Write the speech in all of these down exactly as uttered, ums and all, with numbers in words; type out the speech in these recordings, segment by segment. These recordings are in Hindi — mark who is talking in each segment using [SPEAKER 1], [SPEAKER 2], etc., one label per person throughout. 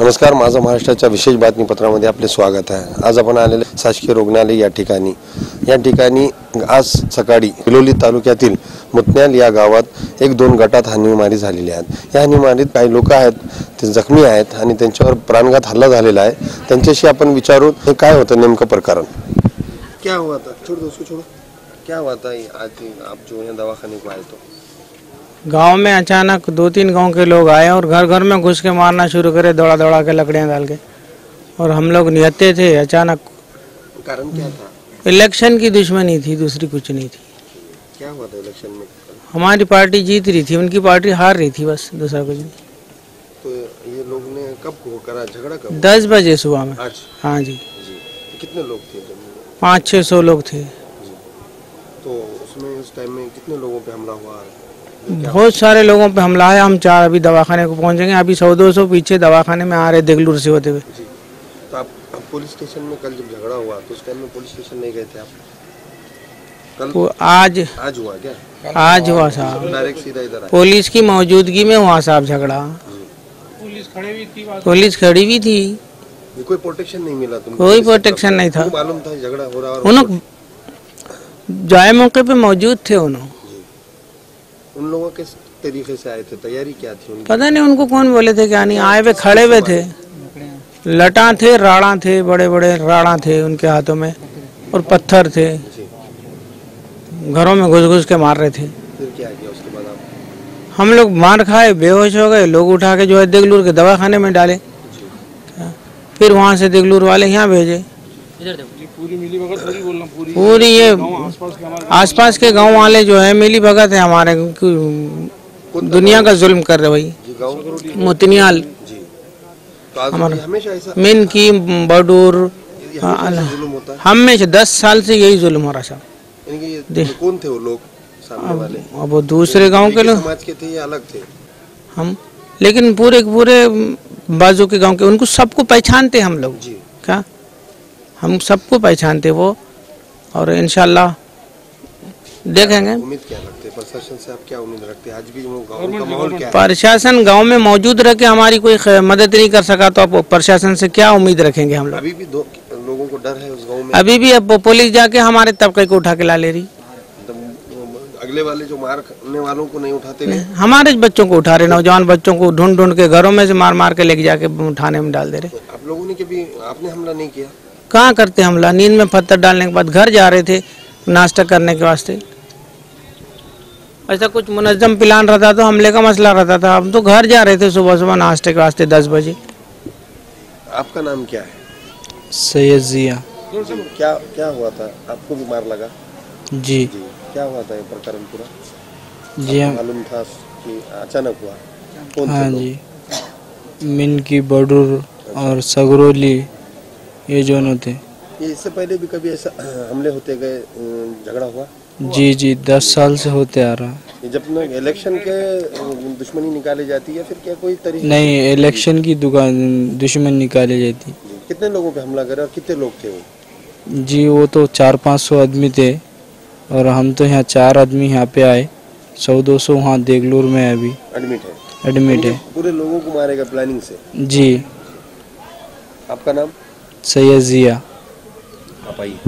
[SPEAKER 1] नमस्कार, माझा महाराष्ट्राच्या विशेष बातमीपत्रामध्ये आपले स्वागत आहे। आज आपण आलेले शासकीय रुग्णालय या ठिकाणी या ठिकाणी आज सकाळी बिलोली तालुक्यातील मुतन्याल या गावात एक दोन गटात हानीमारी झालेली आहे। या हानीमारीत काही लोक आहेत ते जखमी आहेत आणि त्यांच्यावर प्राणघात हल्ला झालेला आहे। त्यांच्याशी आपण विचारू हे काय होतं नेमकं प्रकरण। क्या हुआ था? छोड़ दो उसको, छोड़ो। क्या हुआ था आज आप जो यहाँ दवाखाने को आए? तो
[SPEAKER 2] गांव में अचानक दो तीन गांव के लोग आए और घर घर में घुस के मारना शुरू करे, दौड़ा दौड़ा के लकड़ियां डाल के, और हम लोग निहत्ते थे। अचानक
[SPEAKER 1] कारण क्या था?
[SPEAKER 2] इलेक्शन की दुश्मनी थी, दूसरी कुछ नहीं थी।
[SPEAKER 1] क्या हुआ था इलेक्शन में?
[SPEAKER 2] हमारी पार्टी जीत रही थी, उनकी पार्टी हार रही थी, बस दूसरा कुछ नहीं।
[SPEAKER 1] तो ये लोग ने कब को करा झगड़ा? कब?
[SPEAKER 2] दस बजे सुबह में।
[SPEAKER 1] आज?
[SPEAKER 2] हाँ जी।
[SPEAKER 1] जी। कितने लोग थे?
[SPEAKER 2] पाँच छः सौ लोग थे।
[SPEAKER 1] तो उसमें उस टाइम में कितने लोगों पे हमला हुआ?
[SPEAKER 2] बहुत सारे लोगों पे हमला है। हम चार अभी दवाखाने को पहुंचेंगे, अभी सौ दो सौ पीछे दवाखाने में आ रहे देगलूर से होते हुए।
[SPEAKER 1] तो आप, आप पुलिस स्टेशन में कल जब झगड़ा हुआ तो उस टाइम में पुलिस स्टेशन नहीं गए थे आप? कल
[SPEAKER 2] वो आज
[SPEAKER 1] आज हुआ क्या?
[SPEAKER 2] आज हुआ साहब,
[SPEAKER 1] डायरेक्ट सीधा इधर आए?
[SPEAKER 2] पुलिस की मौजूदगी में हुआ साहब झगड़ा। पुलिस खड़ी हुई थी पुलिस खड़ी हुई थी
[SPEAKER 1] कोई प्रोटेक्शन नहीं मिला तुमको?
[SPEAKER 2] कोई प्रोटेक्शन नहीं था।
[SPEAKER 1] मालूम था झगड़ा हो रहा?
[SPEAKER 2] उन्होंने जाए मौके पे मौजूद थे। उन्होंने
[SPEAKER 1] उन लोगों किस तरीके से आए थे? तैयारी क्या थी उनकी?
[SPEAKER 2] पता नहीं उनको कौन बोले थे क्या नहीं, आए हुए खड़े हुए थे, लटा थे, राड़ा थे, बड़े बड़े राड़ा थे उनके हाथों में, और पत्थर थे। घरों में घुस घुस के मार रहे थे।
[SPEAKER 1] फिर क्या किया उसके बाद आप?
[SPEAKER 2] हम लोग मार खाए, बेहोश हो गए। लोग उठा के जो है देगलूर के दवाखाने में डाले, फिर वहाँ से देगलूर वाले यहाँ भेजे। पूरी मिली भगत पूरी बोलना पूरी पूरी ये आसपास के गांव वाले जो है मिली भगत है हमारे, दुनिया का जुल्म कर रहे भाई। मुतनियाल
[SPEAKER 1] हमेशा ऐसा
[SPEAKER 2] मिन की बडूर हमेशा दस साल से यही जुल्म हो रहा था।
[SPEAKER 1] कौन थे वो लोग सामने वाले?
[SPEAKER 2] अब वो दूसरे गांव के लोग
[SPEAKER 1] समाज के थे या अलग थे?
[SPEAKER 2] हम लेकिन पूरे पूरे बाजू के गांव के, उनको सबको पहचानते हम लोग। क्या हम सबको पहचानते वो, और इंशाल्लाह देखेंगे।
[SPEAKER 1] उम्मीद क्या रखते हैं प्रशासन से? आप क्या उम्मीद रखते हैं? आज भी गाँव का माहौल क्या है?
[SPEAKER 2] प्रशासन गांव में मौजूद रह के हमारी कोई मदद नहीं कर सका तो अब प्रशासन से क्या उम्मीद रखेंगे हम लोग?
[SPEAKER 1] अभी भी दो लोगों को डर है उस गाँव में?
[SPEAKER 2] अभी भी अब पुलिस जाके हमारे तबके को उठा के ला ले रही।
[SPEAKER 1] अगले वाले जो मारने वालों को नहीं उठाते?
[SPEAKER 2] नहीं, हमारे बच्चों को उठा रहे, नौजवान बच्चों को ढूंढ ढूंढ के घरों में से मार मार के लेके जाके थाने में डाल दे रहे।
[SPEAKER 1] आप लोगों ने कभी आपने हमला नहीं किया?
[SPEAKER 2] कहाँ करते हमला? नींद में पत्थर डालने के बाद घर जा रहे थे नाश्ता करने के वास्ते। ऐसा कुछ मुनज़्ज़म प्लान रहता तो हमले का मसला रहता था। हम तो घर जा रहे थे सुबह सुबह नाश्ते के वास्ते दस बजे।
[SPEAKER 1] आपका नाम क्या है?
[SPEAKER 2] सैयद जिया।
[SPEAKER 1] क्या क्या हुआ था? आपको भी मार लगा?
[SPEAKER 2] जी,
[SPEAKER 1] जी। क्या हुआ था ये प्रकरण पूरा?
[SPEAKER 2] जी
[SPEAKER 1] मालूम था कि अचानक हुआ? कौन
[SPEAKER 2] हाँ जी, मिन की बडूर और सगरोली ये दोनों थे।
[SPEAKER 1] ये इससे पहले भी कभी ऐसा हमले होते गए, झगड़ा हुआ?
[SPEAKER 2] जी जी, दस साल से होते आ रहा।
[SPEAKER 1] ये जब न इलेक्शन के दुश्मनी निकाली जाती है फिर क्या कोई तरीके?
[SPEAKER 2] नहीं, इलेक्शन की दुकान दुश्मन निकाली जाती।
[SPEAKER 1] कितने लोगों पे हमला करे और कितने लोग थे वो?
[SPEAKER 2] जी वो तो चार पाँच सौ आदमी थे, और हम तो यहाँ चार आदमी यहाँ पे आए। सौ दो सौ वहाँ देगलूर में अभी
[SPEAKER 1] एडमिट है।
[SPEAKER 2] एडमिट है।
[SPEAKER 1] पूरे लोगों को मारेगा प्लानिंग से?
[SPEAKER 2] जी।
[SPEAKER 1] आपका नाम?
[SPEAKER 2] सैयद जिया।
[SPEAKER 1] आप आइए।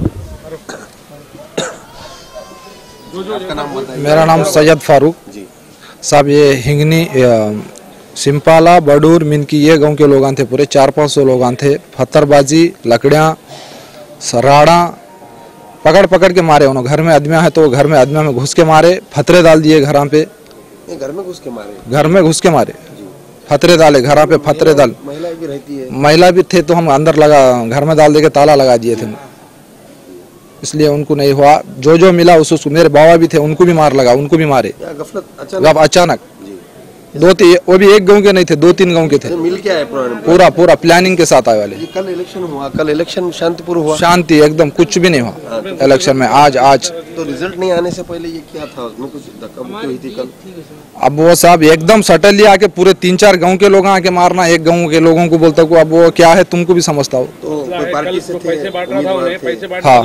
[SPEAKER 3] मेरा नाम सैयद फारूक
[SPEAKER 1] जी
[SPEAKER 3] साहब। ये हिंगनी सिंपाला बडूर मिनकी ये गांव के लोग थे, पूरे चार पाँच सौ लोग थे। पत्थरबाजी, लकड़ियाँ, सराड़ा पकड़ पकड़ के मारे। उन्होंने घर में आदमिया है तो घर में आदमिया में घुस के मारे, फतरे डाल दिए घर पे।
[SPEAKER 1] घर में घुस के मारे? घर
[SPEAKER 3] में घुस के मारे, फतरे डाले घर पे, फतरे डाल।
[SPEAKER 1] महिला भी रहती है?
[SPEAKER 3] महिला भी थे तो हम अंदर लगा घर में डाल दे के ताला लगा दिए थे, इसलिए उनको नहीं हुआ। जो जो मिला उस उसको, मेरे बाबा भी थे उनको भी मार लगा, उनको भी मारे
[SPEAKER 1] गफलत
[SPEAKER 3] अचानक। दो तीन, वो भी एक गांव के नहीं थे, दो तीन गांव के थे।
[SPEAKER 1] मिल के आए?
[SPEAKER 3] पूरा पूरा प्लानिंग के साथ आए वाले।
[SPEAKER 1] कल इलेक्शन हुआ, कल इलेक्शन शांतिपूर्ण हुआ?
[SPEAKER 3] शांति एकदम, कुछ भी नहीं हुआ इलेक्शन में। आज आज
[SPEAKER 1] तो रिजल्ट नहीं आने से पहले ये क्या था? उसमें कुछ धक्का मुक्की हुई थी कल?
[SPEAKER 3] अब वो साहब एकदम सटल आके पूरे तीन चार गांव के लोग आके मारना, एक गांव के लोगों को बोलता को, अब वो क्या है तुमको भी समझता हो।
[SPEAKER 1] तो पार्टी से थे?
[SPEAKER 3] हाँ,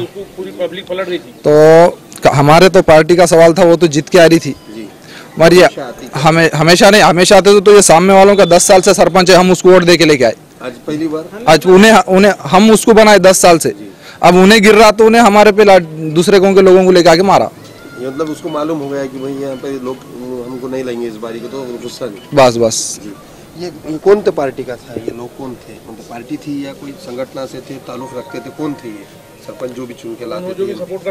[SPEAKER 3] तो हमारे तो पार्टी का सवाल था, वो तो जीत के आ रही थी। मरिए हमें हमेशा नहीं, हमेशा आते तो, तो ये सामने वालों का दस साल से सरपंच है, हम उसको वोट दे के लेके आए।
[SPEAKER 1] आज पहली बार
[SPEAKER 3] आज उन्हें उन्हें हम उसको बनाए दस साल से, अब उन्हें गिर रहा तो उन्हें हमारे पे ला- दूसरे गांव के लोगों को लेके आके मारा।
[SPEAKER 1] ये मतलब उसको मालूम हो गया कि भाई यहाँ पे लोग हमको नहीं लेंगे इस बारी को, तो गुस्सा नहीं।
[SPEAKER 3] बस बस
[SPEAKER 1] जी, ये, ये कौन थे पार्टी का था? ये लोग कौन थे? मतलब पार्टी थी या कोई संगठन से थे, ताल्लुक रखते थे? कौन थे ये सरपंच जो भी चुन के लाते थे?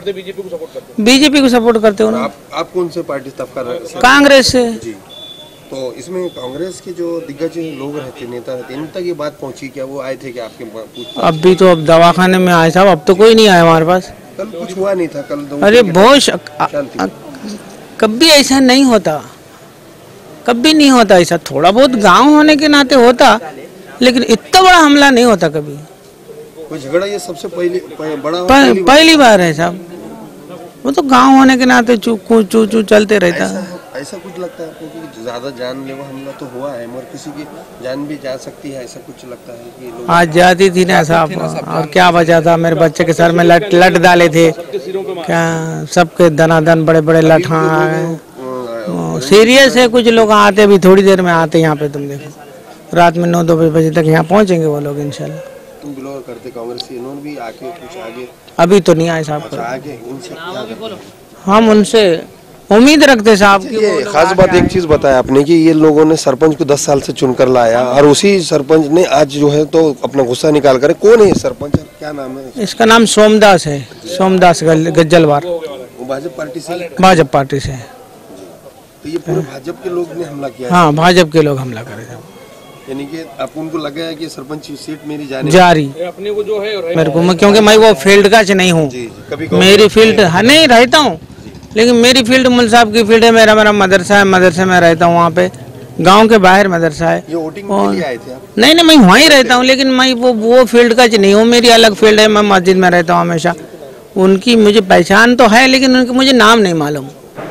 [SPEAKER 2] बीजेपी को सपोर्ट करते हो
[SPEAKER 1] और
[SPEAKER 2] ना।
[SPEAKER 1] आप आप कौन से पार्टी तबका रहे?
[SPEAKER 2] कांग्रेस से।
[SPEAKER 1] जी, तो इसमें कांग्रेस के जो दिग्गज लोग रहते, नेता रहते, इन तक ये बात पहुंची क्या? वो आए थे कि आपके पूछताछ?
[SPEAKER 2] अभी तो अब दवाखाने में आए साहब, अब तो कोई नहीं आया हमारे पास।
[SPEAKER 1] कल कुछ हुआ नहीं था? कल दो
[SPEAKER 2] अरे
[SPEAKER 1] दिन के
[SPEAKER 2] बहुत
[SPEAKER 1] बाद
[SPEAKER 2] शक- अ-
[SPEAKER 1] शांति।
[SPEAKER 2] अ- कभी ऐसा नहीं होता, कभी नहीं होता ऐसा। थोड़ा बहुत गांव होने के नाते होता, लेकिन इतना बड़ा हमला नहीं होता कभी।
[SPEAKER 1] कोई झगड़ा ये सबसे पहली प- बड़ा
[SPEAKER 2] प-
[SPEAKER 1] पहली बार?
[SPEAKER 2] पहली बार है साहब। वो तो गांव होने के नाते चू चू चू चू चलते रहता
[SPEAKER 1] ऐसा
[SPEAKER 2] है।
[SPEAKER 1] ऐसा कुछ लगता है आपको कि ज्यादा जानलेवा हमला तो हुआ है, मगर किसी की जान भी जा सकती है, ऐसा कुछ लगता है कि लोग?
[SPEAKER 2] आज जाती थी ना साहब, और क्या बचा था? मेरे बच्चे के सर में लट लट डाले थे क्या, सबके दनादन बड़े बड़े लट। हाँ, सीरियस है। कुछ लोग आते अभी थोड़ी देर में आते यहाँ पे, तुम देखो रात में नौ दो बजे तक यहाँ पहुँचेंगे वो लोग इंशाल्लाह।
[SPEAKER 1] तुम बिलोंग करते कांग्रेस से, इन्होंने भी आके कुछ आगे
[SPEAKER 2] अभी तो नहीं आए साहब।
[SPEAKER 1] अच्छा आगे उनसे क्या करते हैं?
[SPEAKER 2] हम उनसे उम्मीद रखते साहब कि
[SPEAKER 1] ये खास बात एक चीज बताया आपने कि ये लोगों ने सरपंच को दस साल से चुनकर लाया, और उसी सरपंच ने आज जो है तो अपना गुस्सा निकाल कर, कौन है ये सरपंच और क्या नाम है?
[SPEAKER 2] इसका नाम सोमदास है, सोमदास गल- गज्जलवार,
[SPEAKER 1] वो भाजपा पार्टी से?
[SPEAKER 2] भाजपा पार्टी से है।
[SPEAKER 1] तो ये पूरे भाजपा के लोग ने हमला किया है?
[SPEAKER 2] हाँ, भाजपा के लोग हमला करे थे।
[SPEAKER 1] यानी कि आप उनको लगा है कि सरपंच की सीट मेरी जाने
[SPEAKER 2] जारी मेरे को, मैं क्योंकि मैं वो फील्ड का नहीं हूँ।
[SPEAKER 1] जी, जी, कभी कभी
[SPEAKER 2] मेरी फील्ड हाँ, नहीं रहता हूँ, लेकिन मेरी फील्ड मुल साहब की फील्ड है। मेरा मेरा मदरसा है, मदरसे में रहता हूँ वहाँ पे, गांव के बाहर मदरसा है।
[SPEAKER 1] ये वोटिंग के लिए आए थे आप?
[SPEAKER 2] नहीं नहीं, मैं वहीं रहता हूँ, लेकिन मैं वो वो फील्ड का नहीं हूँ। मेरी अलग फील्ड है, मैं मस्जिद में रहता हूँ हमेशा। उनकी मुझे पहचान तो है, लेकिन उनके मुझे नाम नहीं मालूम।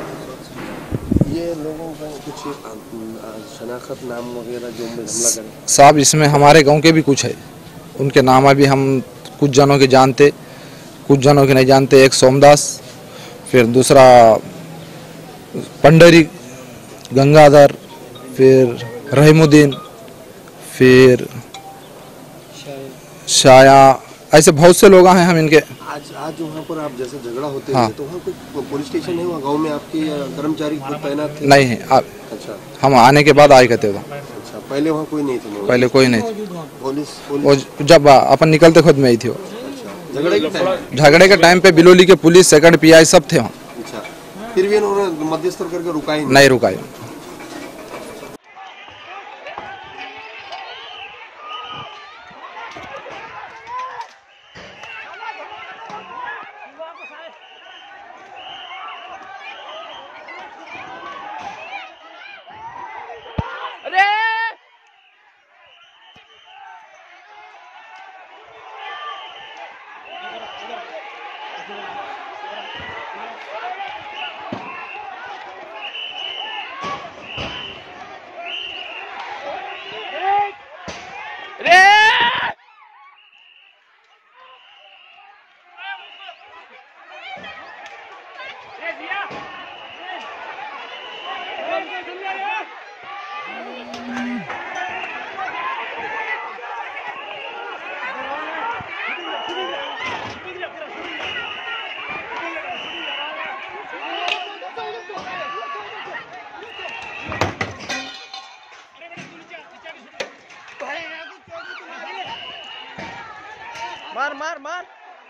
[SPEAKER 1] ये लोगों का कुछ अ, अ, शनाख्त नाम वगैरह जो हमला करें?
[SPEAKER 3] साहब इसमें हमारे गांव के भी कुछ है, उनके नाम अभी हम कुछ जनों के जानते, कुछ जनों के नहीं जानते। एक सोमदास, फिर दूसरा पंडरी, गंगाधर, फिर रहीमुद्दीन, फिर शाया, ऐसे बहुत से लोग हैं हम इनके।
[SPEAKER 1] आज आज वहाँ पर आप जैसे झगड़ा होते
[SPEAKER 3] हाँ।
[SPEAKER 1] हैं तो वहाँ कोई पुलिस स्टेशन है? वहाँ गांव में आपके अ, कर्मचारी खुद तैनात थे?
[SPEAKER 3] नहीं है, आप
[SPEAKER 1] अच्छा
[SPEAKER 3] हम आने के बाद आए कहते हो,
[SPEAKER 1] अच्छा, पहले वहाँ कोई नहीं थे?
[SPEAKER 3] पहले कोई नहीं थे।
[SPEAKER 1] पुलिस
[SPEAKER 3] वो
[SPEAKER 1] पुलिस
[SPEAKER 3] जब अपन निकलते खुद में ही थी वो।
[SPEAKER 1] अच्छा, झगड़े के टाइम?
[SPEAKER 3] झगड़े के टाइम पे बिलोली के पुलिस सेकंड पीआई सब थे वहाँ,
[SPEAKER 1] अच्छा, फिर भी उन्होंने मध्यस्थ करके रुका ही नहीं?
[SPEAKER 3] नहीं रुकाए।
[SPEAKER 2] मार मार मार।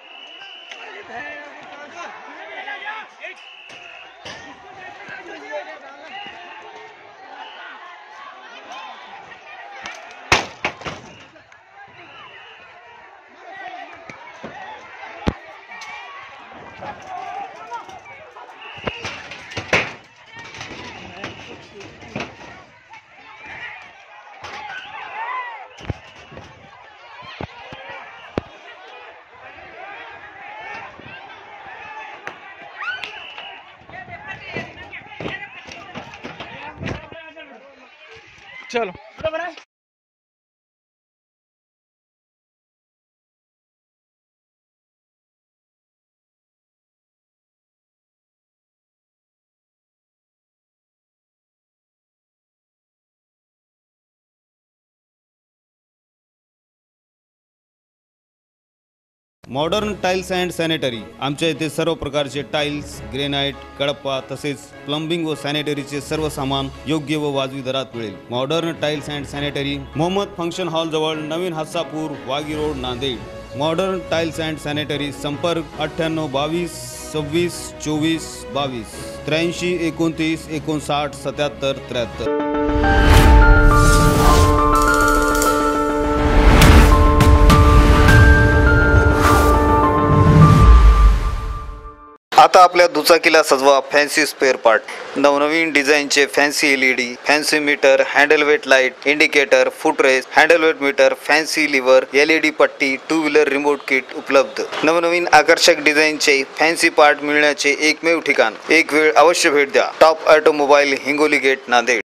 [SPEAKER 2] चलो।
[SPEAKER 4] मॉडर्न टाइल्स अँड सॅनिटरी आमच्या इथे सर्व प्रकारचे टाइल्स, ग्रेनाइट, कडप्पा तसेच प्लंबिंग व सॅनिटरीचे सर्व सामान योग्य व वाजवी दरात मिळेल. Modern tiles and sanitary, Mohammed function hall जवळ, नवीन Hasapur, Wagi road, Nanded. Modern tiles and sanitary. संपर्क अठ्ठ्याण्णव बावीस सव्वीस चोवीस बावीस त्र्याऐंशी एकोणतीस एकोणसाठ सत्याहत्तर त्र्याहत्तर.
[SPEAKER 5] आता आपल्या दुचाकीला सजवा फॅन्सी स्पेअर पार्ट. नवनवीन डिझाईनचे fancy L E D, fancy meter, handle weight light, indicator, footrest, handle weight meter, fancy lever, L E D पट्टी, टू व्हीलर रिमोट किट उपलब्ध. नवनवीन आकर्षक डिझाईनचे फॅन्सी पार्ट मिळण्याचे एकमेव ठिकाण. एक वेळ अवश्य भेट द्या. Top automobile, Hingoli gate, Nanded.